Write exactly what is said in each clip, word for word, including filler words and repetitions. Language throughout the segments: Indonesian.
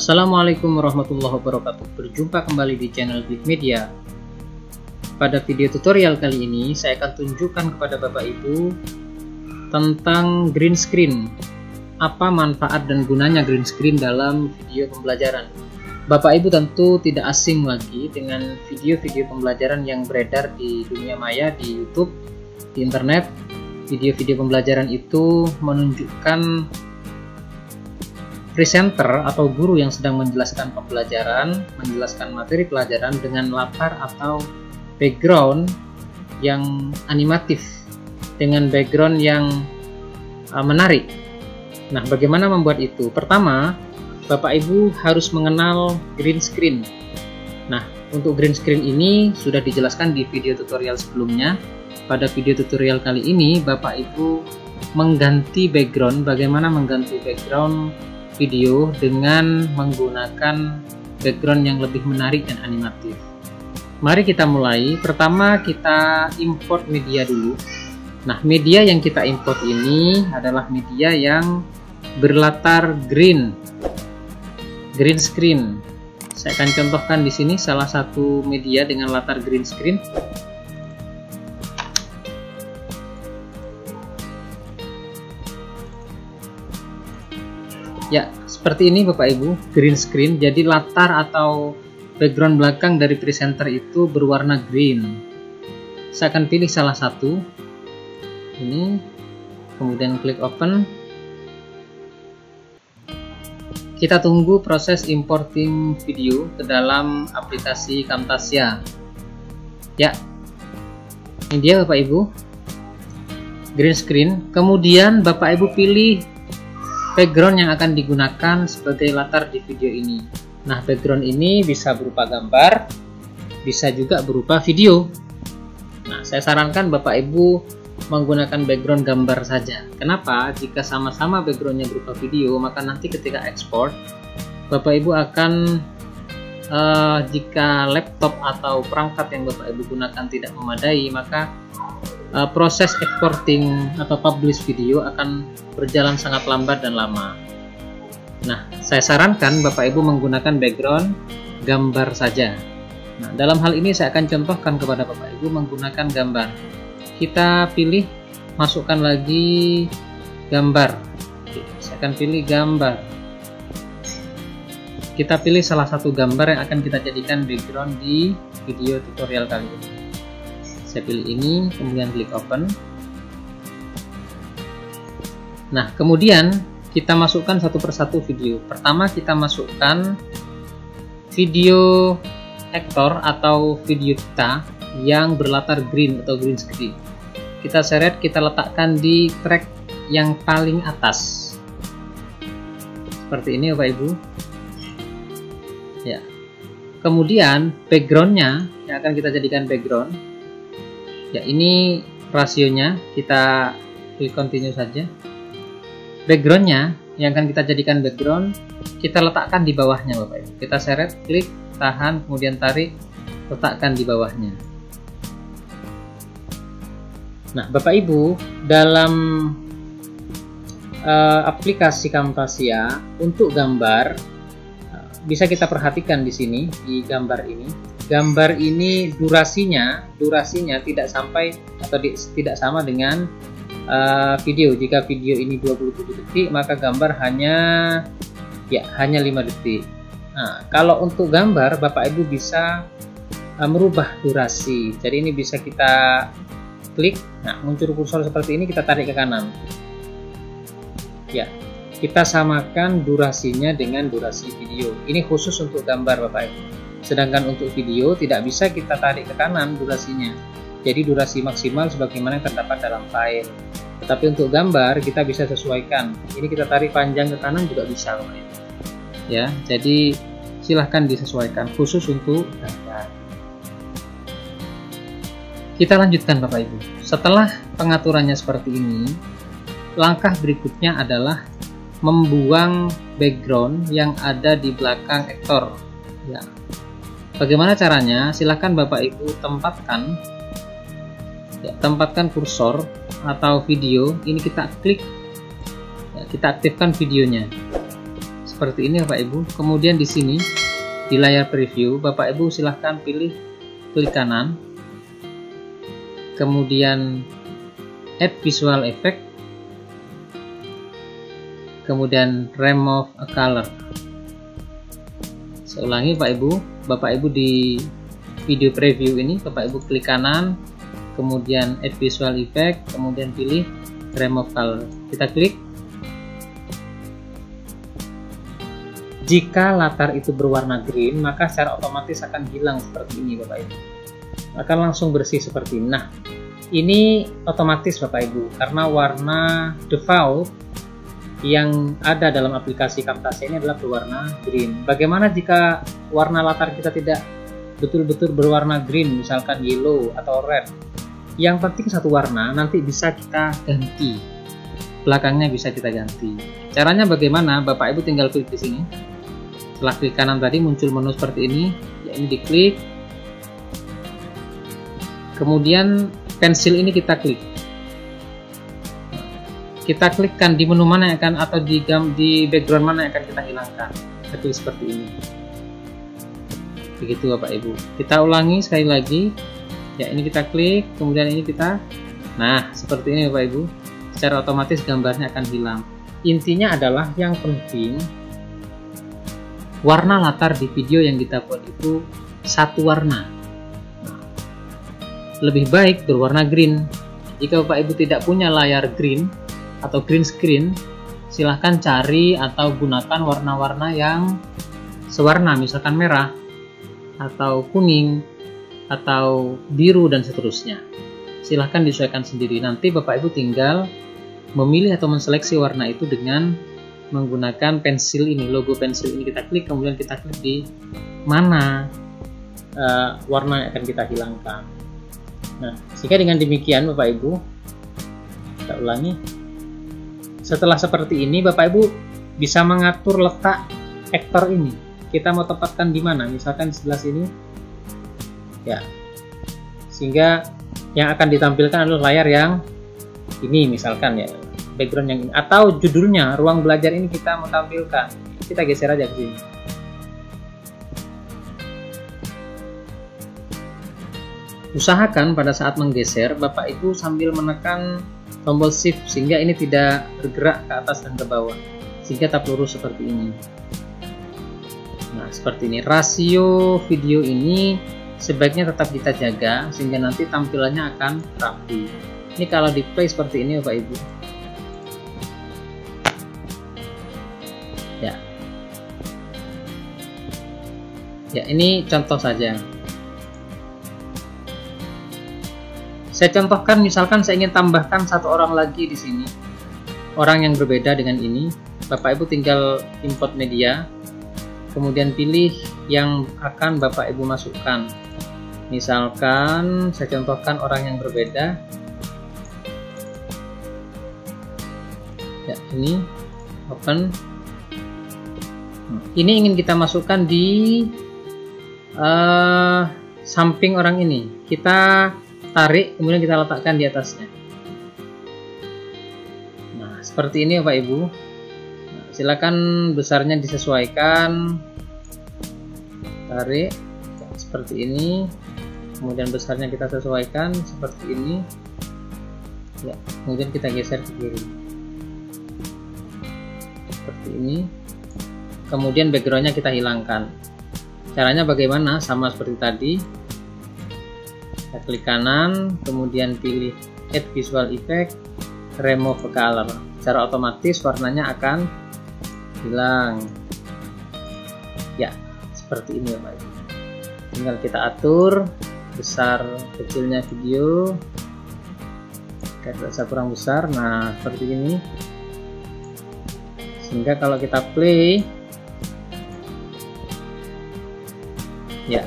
Assalamualaikum warahmatullahi wabarakatuh. Berjumpa kembali di channel Big Media. Pada video tutorial kali ini saya akan tunjukkan kepada Bapak Ibu tentang green screen. Apa manfaat dan gunanya green screen dalam video pembelajaran. Bapak Ibu tentu tidak asing lagi dengan video-video pembelajaran yang beredar di dunia maya, di YouTube, di internet. Video-video pembelajaran itu menunjukkan presenter atau guru yang sedang menjelaskan pembelajaran, menjelaskan materi pelajaran dengan latar atau background yang animatif, dengan background yang uh, menarik. Nah, bagaimana membuat itu? Pertama, Bapak Ibu harus mengenal green screen. Nah, untuk green screen ini sudah dijelaskan di video tutorial sebelumnya. Pada video tutorial kali ini, Bapak Ibu mengganti background, bagaimana mengganti background video dengan menggunakan background yang lebih menarik dan animatif. Mari kita mulai. Pertama kita import media dulu. Nah, media yang kita import ini adalah media yang berlatar green, green screen. Saya akan contohkan di sini salah satu media dengan latar green screen. Ya, seperti ini Bapak Ibu, green screen. Jadi latar atau background belakang dari presenter itu berwarna green. Saya akan pilih salah satu. Ini, kemudian klik open. Kita tunggu proses importing video ke dalam aplikasi Camtasia. Ya, ini dia Bapak Ibu, green screen. Kemudian Bapak Ibu pilih background yang akan digunakan sebagai latar di video ini. Nah, background ini bisa berupa gambar, bisa juga berupa video. Nah, saya sarankan Bapak Ibu menggunakan background gambar saja. Kenapa? Jika sama-sama backgroundnya berupa video, maka nanti ketika ekspor, Bapak Ibu akan uh, jika laptop atau perangkat yang Bapak Ibu gunakan tidak memadai, maka Uh, proses exporting atau publish video akan berjalan sangat lambat dan lama. Nah, saya sarankan Bapak Ibu menggunakan background gambar saja. Nah, dalam hal ini saya akan contohkan kepada Bapak Ibu menggunakan gambar. Kita pilih, masukkan lagi gambar. Oke, saya akan pilih gambar. Kita pilih salah satu gambar yang akan kita jadikan background di video tutorial kali ini. Saya pilih ini, kemudian klik open. Nah, kemudian kita masukkan satu persatu video. Pertama kita masukkan video aktor atau video kita yang berlatar green atau green screen. Kita seret, kita letakkan di track yang paling atas. Seperti ini Bapak Ibu. Ya. Kemudian backgroundnya yang akan kita jadikan background. Ya, ini rasionya, kita klik continue saja. Backgroundnya yang akan kita jadikan background, kita letakkan di bawahnya Bapak Ibu. Kita seret, klik, tahan, kemudian tarik, letakkan di bawahnya. Nah, Bapak Ibu, dalam uh, aplikasi Camtasia untuk gambar, uh, bisa kita perhatikan di sini, di gambar ini. Gambar ini durasinya, durasinya tidak sampai atau di, tidak sama dengan uh, video. Jika video ini dua puluh tujuh detik, maka gambar hanya ya hanya lima detik. Nah, kalau untuk gambar Bapak Ibu bisa uh, merubah durasi. Jadi ini bisa kita klik. Nah, muncul kursor seperti ini, kita tarik ke kanan. Ya, kita samakan durasinya dengan durasi video. Ini khusus untuk gambar Bapak Ibu. Sedangkan untuk video tidak bisa kita tarik ke kanan durasinya. Jadi durasi maksimal sebagaimana yang terdapat dalam file. Tetapi untuk gambar kita bisa sesuaikan. Ini kita tarik panjang ke kanan juga bisa, Bapak Ibu. Ya, jadi silahkan disesuaikan khusus untuk gambar. Kita lanjutkan Bapak Ibu. Setelah pengaturannya seperti ini, langkah berikutnya adalah membuang background yang ada di belakang aktor. Ya. Bagaimana caranya? Silahkan Bapak Ibu tempatkan, ya, tempatkan kursor atau video. Ini kita klik, ya, kita aktifkan videonya. seperti ini Bapak Ibu. Kemudian di sini di layar preview Bapak Ibu silahkan pilih klik kanan, kemudian add visual effect, kemudian remove a color. Saya ulangi Pak Ibu, Bapak Ibu di video preview ini Bapak Ibu klik kanan, kemudian add visual effect, kemudian pilih remove color. Kita klik. Jika latar itu berwarna green, maka secara otomatis akan hilang seperti ini Bapak Ibu. Akan langsung bersih seperti ini. Nah, ini otomatis Bapak Ibu, karena warna default yang ada dalam aplikasi Camtasia ini adalah berwarna green. Bagaimana jika warna latar kita tidak betul-betul berwarna green, misalkan yellow atau red? Yang penting satu warna, nanti bisa kita ganti. Belakangnya bisa kita ganti. Caranya bagaimana? Bapak Ibu tinggal klik di sini. Setelah klik kanan tadi muncul menu seperti ini, ya ini diklik. Kemudian pensil ini kita klik. Kita klikkan di menu mana yang akan, atau di di background mana yang akan kita hilangkan. Kita klik seperti ini. Begitu Bapak Ibu. Kita ulangi sekali lagi. Ya ini kita klik, kemudian ini kita. Nah seperti ini Bapak Ibu. Secara otomatis gambarnya akan hilang. Intinya adalah yang penting warna latar di video yang kita buat itu satu warna. Nah, lebih baik berwarna green. Jika Bapak Ibu tidak punya layar green atau green screen, silahkan cari atau gunakan warna-warna yang sewarna, misalkan merah atau kuning atau biru dan seterusnya. Silahkan disesuaikan sendiri. Nanti Bapak Ibu tinggal memilih atau menseleksi warna itu dengan menggunakan pensil ini, logo pensil ini kita klik, kemudian kita klik di mana uh, warna yang akan kita hilangkan. Nah, jika dengan demikian Bapak Ibu, kita ulangi. Setelah seperti ini Bapak Ibu bisa mengatur letak aktor ini. Kita mau tempatkan di mana? Misalkan di sebelah sini, ya. Sehingga yang akan ditampilkan adalah layar yang ini, misalkan ya. Background yang ini, atau judulnya ruang belajar ini kita mau tampilkan, kita geser aja ke sini. Usahakan pada saat menggeser Bapak Ibu sambil menekan tombol shift sehingga ini tidak bergerak ke atas dan ke bawah, sehingga tetap lurus seperti ini. Nah seperti ini. Rasio video ini sebaiknya tetap kita jaga sehingga nanti tampilannya akan rapi. Ini kalau di play seperti ini Bapak Ibu. Ya, ya ini contoh saja. Saya contohkan, misalkan saya ingin tambahkan satu orang lagi di sini, orang yang berbeda dengan ini. Bapak Ibu tinggal import media, kemudian pilih yang akan Bapak Ibu masukkan. Misalkan saya contohkan orang yang berbeda. Ya, ini open. Ini ingin kita masukkan di uh, samping orang ini. Kita tarik, kemudian kita letakkan di atasnya. Nah, seperti ini Bapak Ibu. Nah, silakan besarnya disesuaikan. Tarik seperti ini. Kemudian besarnya kita sesuaikan seperti ini. Ya, kemudian kita geser ke kiri. Seperti ini. Kemudian backgroundnya kita hilangkan. Caranya bagaimana? Sama seperti tadi. Kita klik kanan, kemudian pilih add visual effect, remove color. Secara otomatis warnanya akan hilang. Ya, seperti ini Bapak Ibu. Tinggal kita atur besar kecilnya video. Kita rasa kurang besar. Nah, seperti ini. Sehingga kalau kita play, ya,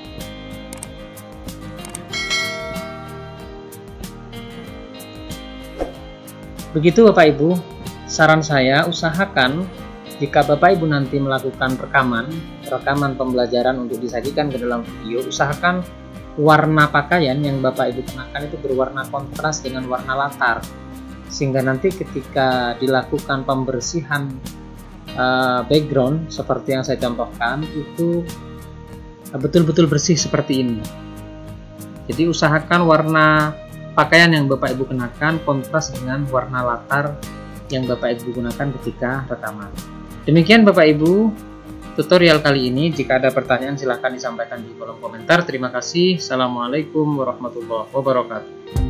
begitu Bapak Ibu. Saran saya, usahakan jika Bapak Ibu nanti melakukan rekaman rekaman pembelajaran untuk disajikan ke dalam video, usahakan warna pakaian yang Bapak Ibu kenakan itu berwarna kontras dengan warna latar, sehingga nanti ketika dilakukan pembersihan uh, background seperti yang saya contohkan itu betul-betul bersih seperti ini. Jadi usahakan warna pakaian yang Bapak Ibu kenakan kontras dengan warna latar yang Bapak Ibu gunakan ketika rekaman. Demikian Bapak Ibu tutorial kali ini. Jika ada pertanyaan silahkan disampaikan di kolom komentar. Terima kasih. Assalamualaikum warahmatullahi wabarakatuh.